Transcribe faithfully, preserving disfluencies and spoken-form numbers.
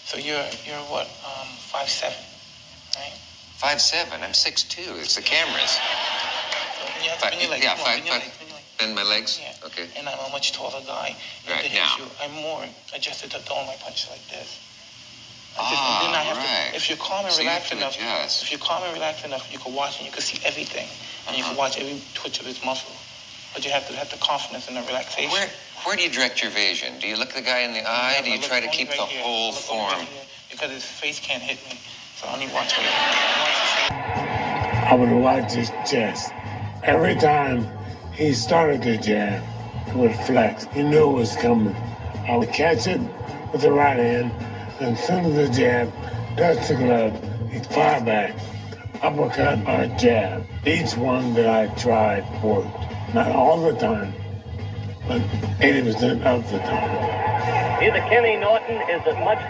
So you're you're what? Um, five seven, right? Five seven. I'm six two. It's the cameras. So you have to Five, bend your legs. yeah, Come on, five, bend your five. legs, bend your legs. Bend my legs. Yeah. Okay. And I'm a much taller guy. And Right, to hit now. you, I'm more adjusted to throwing my punches like this. Ah, and then I have right. to, if you're calm and So you have relaxed to enough, adjust. if you're calm and relaxed enough, you can watch and you can see everything, and you can Uh-huh. watch every twitch of his muscle. But you have to have the confidence and the relaxation. Where where do you direct your vision? Do you look the guy in the eye? Yeah, Do you I look try to only keep right the here. whole I look only form? right here because his face can't hit me, so I only watch right here. I would watch his chest. Every time he started to jab, he would flex. He knew it was coming. I would catch it with the right hand, and as soon as the jab touched the glove, he'd fire back. Uppercut or jab. Each one that I tried worked. Not all the time, but eighty percent of the time. Either Kenny Norton is as much